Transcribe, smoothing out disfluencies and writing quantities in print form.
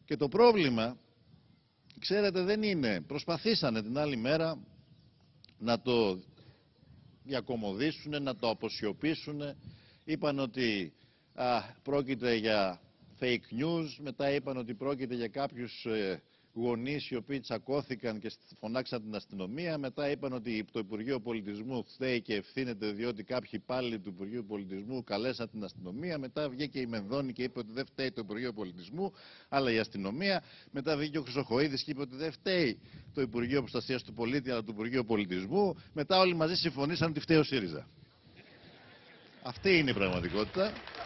Και το πρόβλημα, ξέρετε, δεν είναι. Προσπαθήσανε την άλλη μέρα να το διακομωδήσουν, να το αποσιωπήσουν. Είπαν ότι πρόκειται για fake news, μετά είπαν ότι πρόκειται για κάποιους γονείς οι οποίοι τσακώθηκαν και φωνάξαν την αστυνομία, μετά είπαν ότι το Υπουργείο Πολιτισμού φταίει και ευθύνεται διότι κάποιοι υπάλληλοι του Υπουργείου Πολιτισμού καλέσαν την αστυνομία, μετά βγήκε η Μενδώνη και είπε ότι δεν φταίει το Υπουργείο Πολιτισμού, αλλά η αστυνομία, μετά βγήκε ο Χρυσοχοΐδης και είπε ότι δεν φταίει το Υπουργείο Προστασίας του Πολίτη, αλλά το Υπουργείο Πολιτισμού, μετά όλοι μαζί συμφωνήσαν ότι φταίει ο ΣΥΡΙΖΑ. Αυτή είναι η πραγματικότητα.